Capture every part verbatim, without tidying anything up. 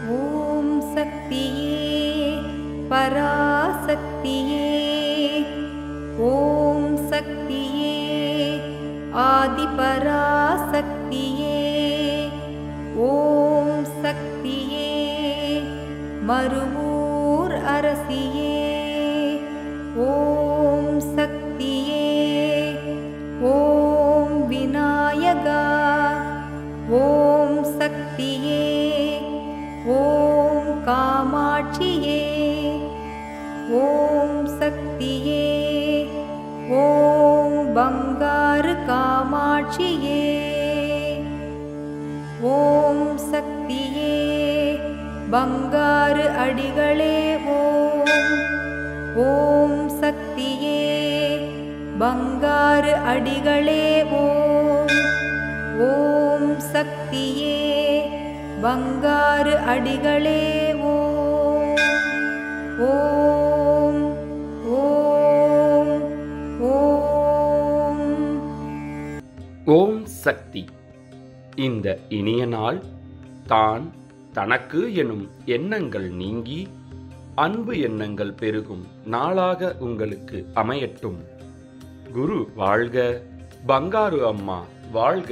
ஓம் சக்தியே பராசக்தியே, ஓம் சக்தியே ஆதிபராசக்தியே, ஓம் சக்தியே மருவூர் அரசியே, ஓம் சக்தியே ஓம் விநாயகா, ஓம் சக்தியே ஓம் காமாட்சியே, ஓம் சக்தியே ஓம் பங்காரு காமாட்சியே, ஓம் சக்தியே பங்காரு அடிகளே ஓம், ஓம் சக்தியே பங்காரு அடிகளே ஓம், ஓம் சக்தியே பங்காரு அடிகளே ஓம், ஓம் ஓம் ஓம். ஓம் சக்தி. இந்த இனிய நாள் தான் தனக்கு எனும் எண்ணங்கள் நீங்கி அன்பு எண்ணங்கள் பெருகும் நாளாக உங்களுக்கு அமையட்டும். குரு வாழ்க, பங்காரு அம்மா வாழ்க.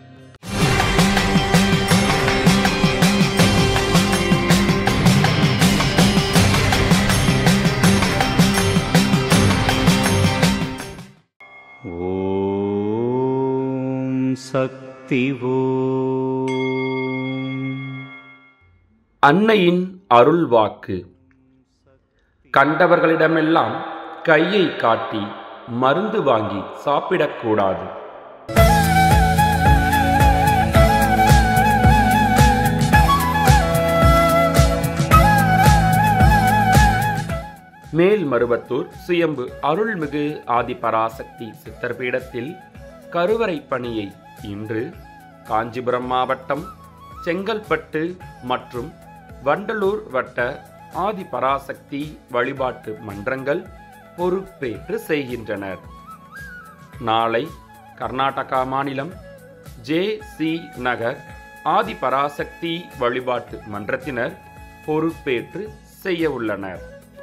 ஓம் சக்தி ஓம். அன்னையின் அருள் வாக்கு. கண்டவர்களிடமெல்லாம் கையை காட்டி மருந்து வாங்கி சாப்பிடக்கூடாது. மேல்மருவத்தூர் சுயம்பு அருள்மிகு ஆதிபராசக்தி சித்தர் பீடத்தில் கருவறை பணியை இன்று காஞ்சிபுரம் மாவட்டம் செங்கல்பட்டு மற்றும் வண்டலூர் வட்ட ஆதிபராசக்தி வழிபாட்டு மன்றங்கள் பொறுப்பேற்று செய்கின்றனர். நாளை கர்நாடகா மாநிலம் ஜே சி நகர் ஆதிபராசக்தி வழிபாட்டு மன்றத்தினர் பொறுப்பேற்று செய்ய உள்ளனர்.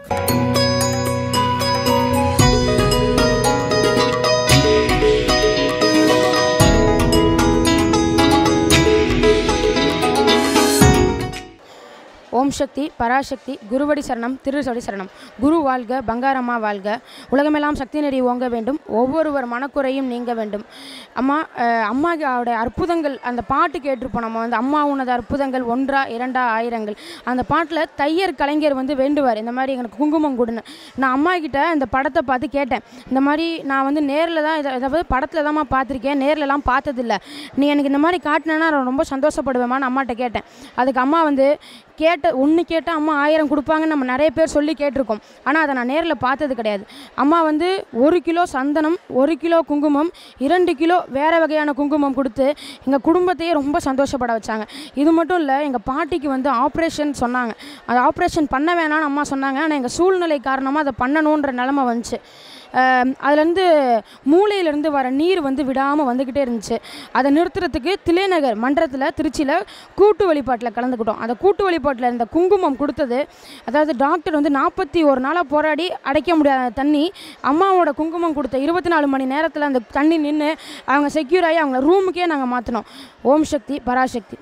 ஓம் சக்தி பராசக்தி குருவடி சரணம் திருசடி சரணம். குரு வாழ்க, பங்காரம்மா வாழ்க. உலகமெல்லாம் சக்தி நெறி ஓங்க வேண்டும், ஒவ்வொருவர் மனக்குறையும் நீங்க வேண்டும். அம்மா அம்மாவோட அற்புதங்கள் அந்த பாட்டு கேட்டிருப்போம் நம்ம வந்து, அம்மா உனது அற்புதங்கள் ஒன்றா இரண்டா ஆயிரங்கள். அந்த பாட்டில் தையர் கலைஞர் வந்து வேண்டுவார், இந்த மாதிரி எனக்கு குங்குமம் கொடுன்னு. நான் அம்மா கிட்ட இந்த படத்தை பார்த்து கேட்டேன், இந்த மாதிரி நான் வந்து நேரில் தான் இதை அதாவது படத்தில் தான்மா பார்த்துருக்கேன், நேரிலலாம் பார்த்ததில்லை, நீ எனக்கு இந்த மாதிரி காட்டினேன்னா நான் ரொம்ப சந்தோஷப்படுவேம்மான்னு அம்மாட்ட கேட்டேன். அதுக்கு அம்மா வந்து கேட்ட ஒன்று கேட்டால் அம்மா ஆயிரம் கொடுப்பாங்கன்னு நம்ம நிறைய பேர் சொல்லி கேட்டிருக்கோம், ஆனால் அதை நான் நேரில் பார்த்தது கிடையாது. அம்மா வந்து ஒரு கிலோ சந்தனம், ஒரு கிலோ குங்குமம், இரண்டு கிலோ வேறு வகையான குங்குமம் கொடுத்து எங்கள் குடும்பத்தையே ரொம்ப சந்தோஷப்பட வச்சாங்க. இது மட்டும் இல்லை, எங்கள் பாட்டிக்கு வந்து ஆப்ரேஷன் சொன்னாங்க, அது ஆப்ரேஷன் பண்ண வேணான்னு அம்மா சொன்னாங்க. ஆனால் எங்கள் சூழ்நிலை காரணமாக அதை பண்ணணுன்ற நிலமை வந்துச்சு. அதுலேருந்து மூளையிலேருந்து வர நீர் வந்து விடாமல் வந்துக்கிட்டே இருந்துச்சு. அதை நிறுத்துறதுக்கு தில்லைநகர் மன்றத்தில் திருச்சியில் கூட்டு வழிபாட்டில் கலந்துக்கிட்டோம். அந்த கூட்டு வழிபாட்டில் இந்த குங்குமம் கொடுத்தது, அதாவது டாக்டர் வந்து நாற்பத்தி ஒரு நாளாக போராடி அடைக்க முடியாத தண்ணி அம்மாவோட குங்குமம் கொடுத்த இருபத்தி நாலு மணி நேரத்தில் அந்த தண்ணி நின்று அவங்க செக்யூர் ஆகி அவங்க ரூமுக்கே நாங்கள் மாற்றினோம். ஓம் சக்தி பராசக்தி.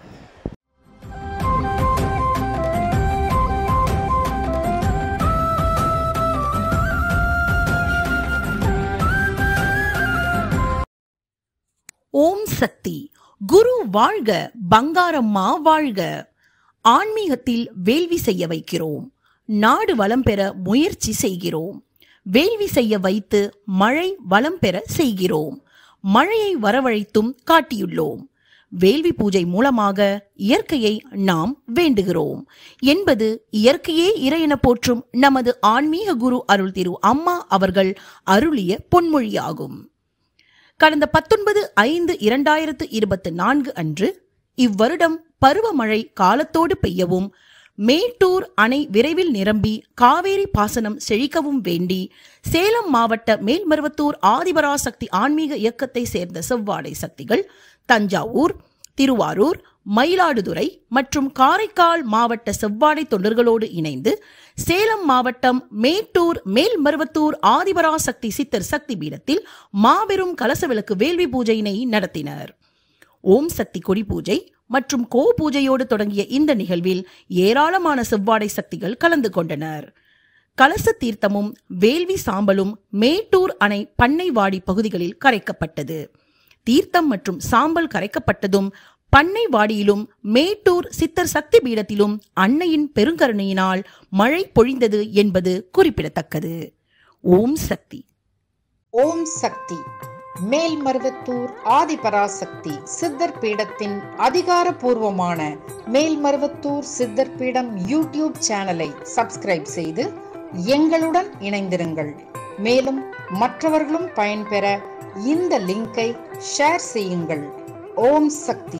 ஓம் சக்தி. குரு வாழ்க, பங்காரம்மா வாழ்க. ஆன்மீகத்தில் வேள்வி செய்ய வைக்கிறோம், நாடு வளம் பெற முயற்சி செய்கிறோம். வேள்வி செய்ய வைத்து மழை வளம் பெற செய்கிறோம், மழையை வரவழைத்தும் காட்டியுள்ளோம். வேள்வி பூஜை மூலமாக இயற்கையை நாம் வேண்டுகிறோம் என்பது இயற்கையே இறையென போற்றும் நமது ஆன்மீக குரு அருள் திரு அம்மா அவர்கள் அருளிய பொன்மொழியாகும். கடந்த பத்தொன்பது ஐந்து இரண்டாயிரத்து இருபத்தி நான்கு அன்று இவ்வருடம் பருவமழை காலத்தோடு பெய்யவும், மேட்டூர் அணை விரைவில் நிரம்பி காவேரி பாசனம் செழிக்கவும் வேண்டி சேலம் மாவட்ட மேல்மருவத்தூர் ஆதிபராசக்தி ஆன்மீக இயக்கத்தை சேர்ந்த செவ்வாடை சக்திகள், தஞ்சாவூர், திருவாரூர், மயிலாடுதுறை மற்றும் காரைக்கால் மாவட்ட செவ்வாடை தொண்டர்களோடு இணைந்து சேலம் மாவட்டம் மேட்டூர் மேல்மருவத்தூர் ஆதிபராசக்தி சித்தர் சக்தி பீடத்தில் மாபெரும் கலச விளக்கு வேள்வி பூஜையினை நடத்தினர். ஓம் சக்தி கொடி பூஜை மற்றும் கோ பூஜையோடு தொடங்கிய இந்த நிகழ்வில் ஏராளமான செவ்வாடை சக்திகள் கலந்து கொண்டனர். கலச தீர்த்தமும் வேள்வி சாம்பலும் மேட்டூர் அணை பண்ணைவாடி பகுதிகளில் கரைக்கப்பட்டது. தீர்த்தம் மற்றும் சாம்பல் கரைக்கப்பட்டதும் பண்ணைவாடியிலும் மேட்டூர் சித்தர் சக்தி பீடத்திலும் அன்னையின் பெருங்கருணையினால் மழை பொழிந்தது என்பது குறிப்பிடத்தக்கது. ஓம் சக்தி. ஓம் சக்தி. மேல்மருவத்தூர் ஆதிபராசக்தி சித்தர் பீடத்தின் அதிகாரப்பூர்வமான மேல்மருவத்தூர் சித்தர் பீடம் யூடியூப் சேனலை சப்ஸ்கிரைப் செய்து எங்களுடன் இணைந்திருங்கள். மேலும் மற்றவர்களும் பயன்பெற இந்த லிங்கை ஷேர் செய்யுங்கள். ஓம் சக்தி.